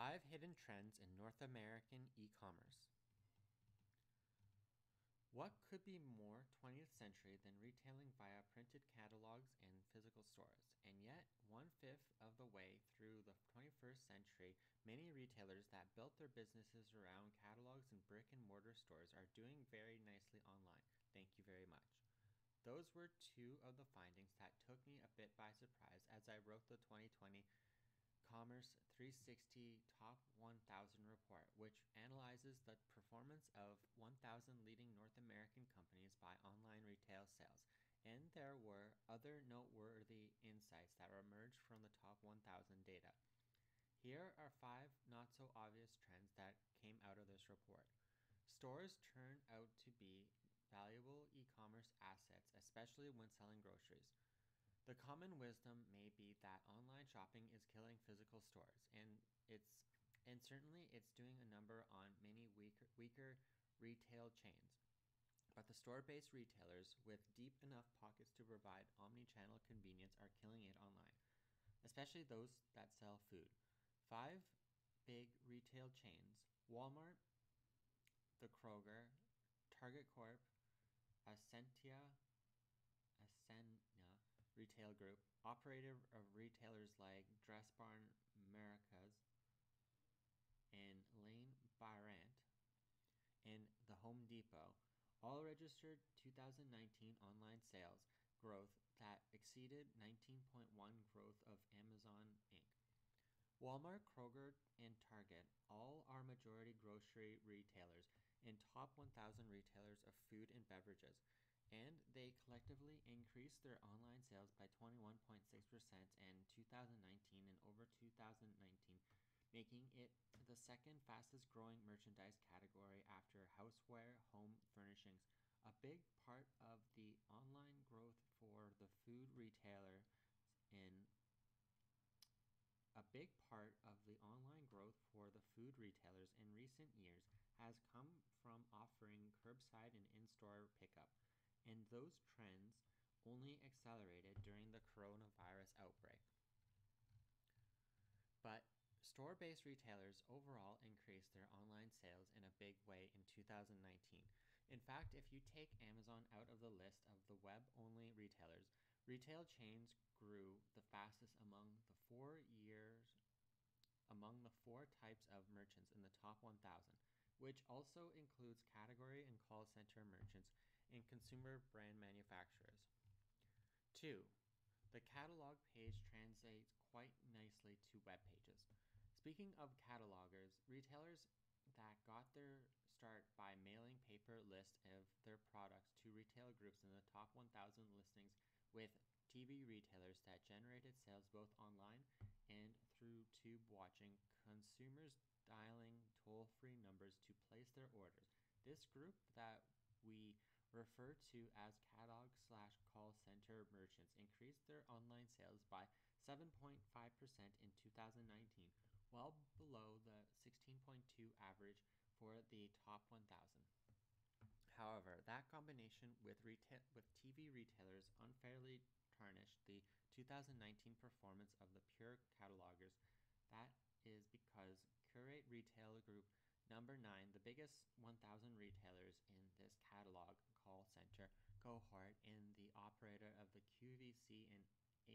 5 hidden trends in North American e-commerce. What could be more 20th century than retailing via printed catalogs and physical stores? And yet, 1/5 of the way through the 21st century, many retailers that built their businesses around catalogs and brick and mortar stores are doing very nicely online. Thank you very much. Those were two of the findings that took me a bit by surprise as I wrote the 2020 Commerce 360 Top 1000 report, which analyzes the performance of 1,000 leading North American companies by online retail sales. And there were other noteworthy insights that emerged from the top 1,000 data. Here are 5 not so obvious trends that came out of this report. Stores turn out to be valuable e-commerce assets, especially when selling groceries. The common wisdom may be that online shopping is killing physical stores, and certainly it's doing a number on many weaker retail chains. But the store-based retailers with deep enough pockets to provide omni-channel convenience are killing it online, especially those that sell food. 5 big retail chains: Walmart, the Kroger, Target Corp, Ascena Retail Group, operator of retailers like Dress Barn Americas and Lane Bryant, and the Home Depot, all registered 2019 online sales growth that exceeded 19.1% growth of Amazon Inc. Walmart, Kroger, and Target all are majority grocery retailers and top 1,000 retailers of food and beverages, and they collectively increased their online sales by 21.6% in 2019 and over 2019, making it the second fastest growing merchandise category after houseware, home furnishings. A big part of the online growth for the food retailer in retailers in recent years has come from offering curbside and in-store pickup, and those trends only accelerated during the coronavirus outbreak. But store-based retailers overall increased their online sales in a big way in 2019. In fact, if you take Amazon out of the list of the web-only retailers, retail chains grew the fastest among the 4 types of merchants in the top 1,000, which also includes category and call center merchants and consumer brand manufacturers. 2. The catalog page translates quite nicely to web pages. Speaking of catalogers, retailers that got their start by mailing paper lists of their products to retail groups in the top 1,000 listings, with TV retailers that generated sales both online and through tube watching, consumers dialing toll-free numbers to place their orders. This group that we refer to as catalog/call center merchants increased their online sales by 7.5% in 2019, well below the 16.2% average for the top 1,000. However, that combination with TV retailers unfairly tarnished the 2019 performance of the pure catalogers. That is because Curate Retail Group, number 9, the biggest 1,000 retailers in this catalog call center cohort, and the operator of the QVC and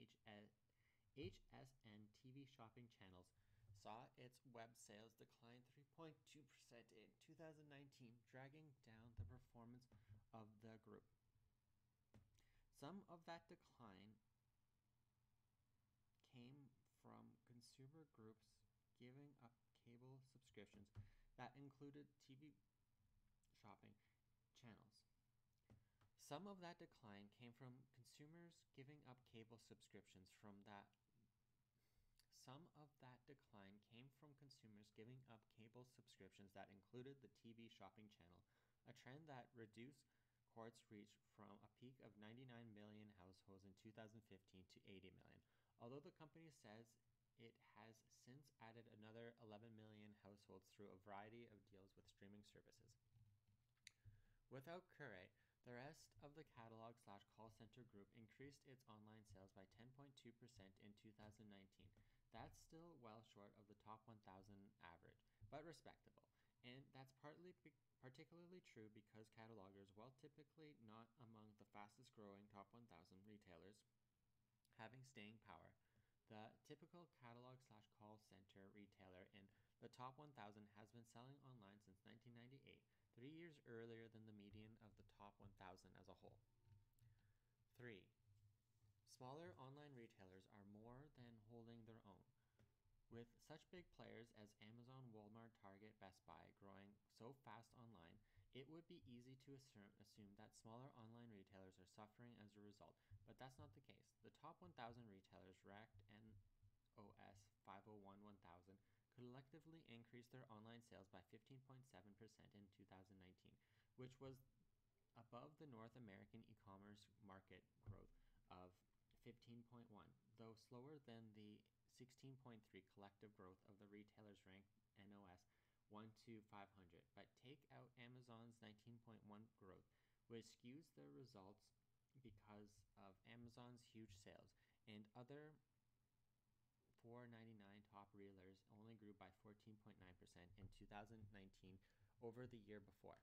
HSN TV shopping channels, saw its web sales decline 3.2% in 2019, dragging down the performance of the group. Some of that decline came from consumer groups giving up cable subscriptions that included TV shopping channels. Some of that decline came from consumers giving up cable subscriptions that included the TV shopping channel, a trend that reduced Quartz reach from a peak of 99 million households in 2015 to 80 million, although the company says it has since added another 11 million households through a variety of deals with streaming services. Without Curate, the rest of the catalog/call center group increased its online sales by 10.2% in 2019. That's still well short of the top 1,000 average, but respectable. And that's particularly true because catalogers, while typically not among the fastest growing top 1,000 retailers, having staying power. The typical catalog slash call center retailer in the top 1,000 has been selling online since 1998, 3 years earlier than the median of the top 1,000 as a whole. 3. Smaller online retailers are more than holding their own. With such big players as Amazon, Walmart, Target, Best Buy growing so fast online, it would be easy to assume that smaller online retailers are suffering as a result, but that's not the case. The top 1,000 retailers ranked NOS 501 1000 collectively increased their online sales by 15.7% in 2019, which was above the North American e-commerce market growth of 15.1, though slower than the 16.3 collective growth of the retailers ranked NOS 1 to 500. But take out Amazon's 19.1 growth, which skews their results because of Amazon's huge sales, and other $4.99 top retailers only grew by 14.9% in 2019 over the year before.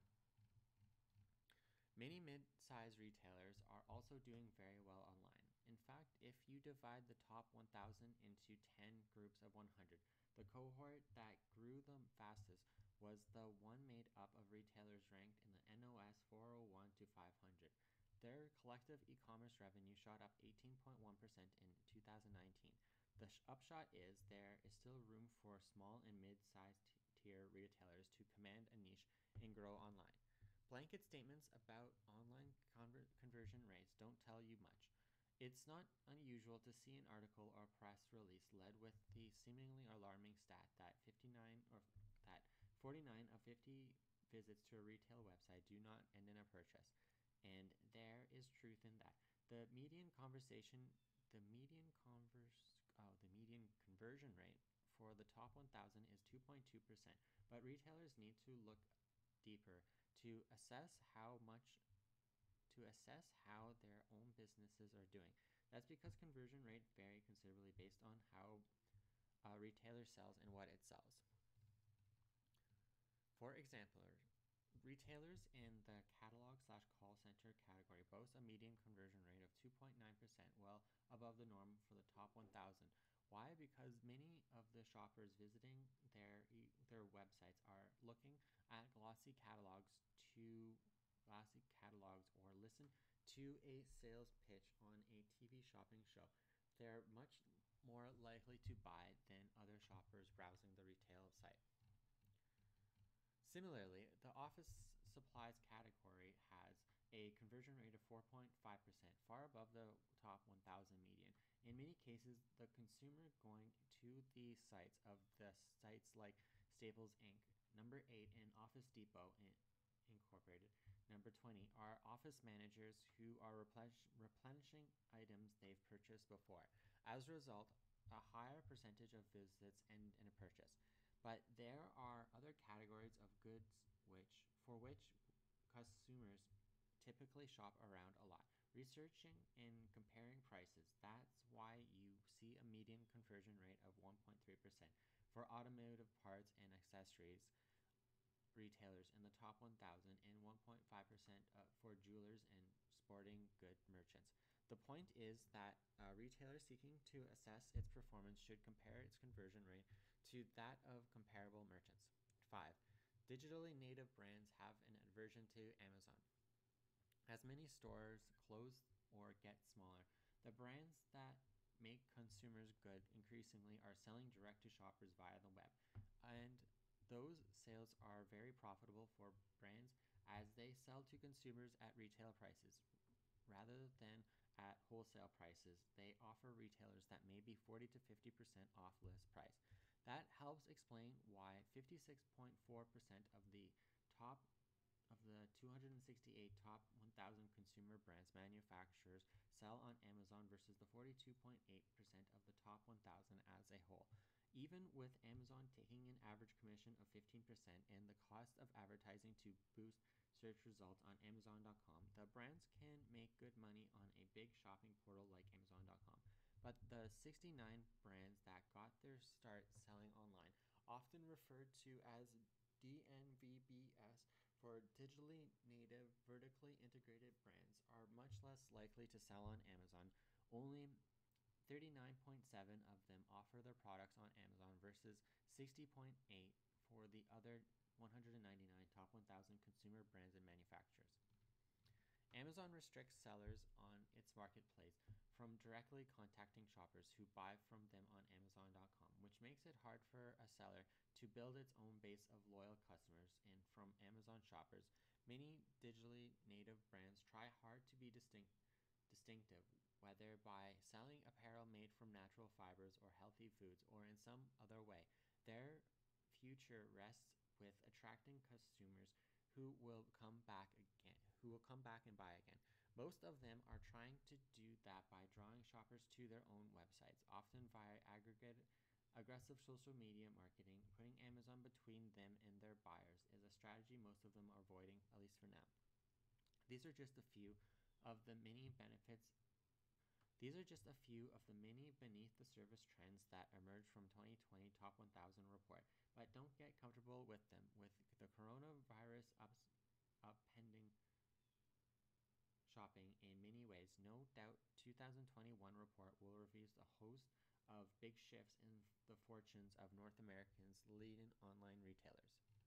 Many mid-sized retailers are also doing very well online. In fact, if you divide the top 1,000 into 10 groups of 100, the cohort that grew the fastest was the one made up of retailers ranked in the NOS 401 to 500. Their collective e-commerce revenue shot up 18.1% in 2019. The upshot is there is still room for small and mid-sized tier retailers to command a niche and grow online. Blanket statements about online conversion rates don't tell you much. It's not unusual to see an article or press release led with the seemingly alarming stat that 49 of 50 visits to a retail website do not end in a purchase, and there is truth in that. The median conversion rate for the top 1,000 is 2.2%, but retailers need to look deeper to assess how their own businesses are doing. That's because conversion rates vary considerably based on how a retailer sells and what it sells. For example, retailers in the catalog slash call center category boast a median conversion rate of 2.9%, well above the norm for the top 1,000. Why? Because many of the shoppers visiting their websites are looking at glossy catalogs or listen to a sales pitch on a TV shopping show. They're much more likely to buy than other shoppers browsing the retail site. Similarly, the office supplies category has a conversion rate of 4.5%, far above the top 1,000 median. In many cases, the consumer going to the sites of the sites like Staples Inc., Number 8, and Office Depot Incorporated, Number 20, are office managers who are replenishing items they've purchased before. As a result, a higher percentage of visits end in a purchase. But there are other categories of goods for which consumers typically shop around a lot, researching and comparing prices. That's why you see a median conversion rate of 1.3% for automotive parts and accessories retailers in the top 1,000 and 1.5% for jewelers and sporting good merchants. The point is that a retailer seeking to assess its performance should compare its conversion rate to that of comparable merchants. 5. Digitally native brands have an aversion to Amazon. As many stores close or get smaller, the brands that make consumers good increasingly are selling direct to shoppers via the web. And those sales are very profitable for brands as they sell to consumers at retail prices rather than at wholesale prices. They offer retailers that may be 40 to 50% off list price. That helps explain why 56.4% of the 268 top 1,000 consumer brands manufacturers sell on Amazon versus the 42.8% of the top 1,000 as a whole. Even with Amazon taking an average commission of 15% and the cost of advertising to boost search results on Amazon.com, the brands can make good money on a big shopping portal like Amazon.com. But the 69 brands that got their start selling online, often referred to as DNVBs for digitally native, vertically integrated brands, are much less likely to sell on Amazon. Only 39.7 of them offer their products on Amazon versus 60.8 for the other 199 top 1,000 consumer brands and manufacturers. Amazon restricts sellers on its marketplace from directly contacting shoppers who buy from them on Amazon.com, which makes it hard for a seller to build its own base of loyal customers. And from Amazon shoppers, many digitally native brands try hard to be distinctive, whether by selling apparel made from natural fibers or healthy foods or in some other way. Their future rests with attracting consumers who will come back and buy again. Most of them are trying to do that by drawing shoppers to their own websites, often via aggressive social media marketing. Putting Amazon between them and their buyers is a strategy most of them are avoiding, at least for now. These are just a few of the many benefits These are just a few of the many beneath the surface trends that emerged from 2020 Top 1000 report, but don't get comfortable with them. With the coronavirus upending shopping in many ways, no doubt 2021 report will reveal a host of big shifts in the fortunes of North America's leading online retailers.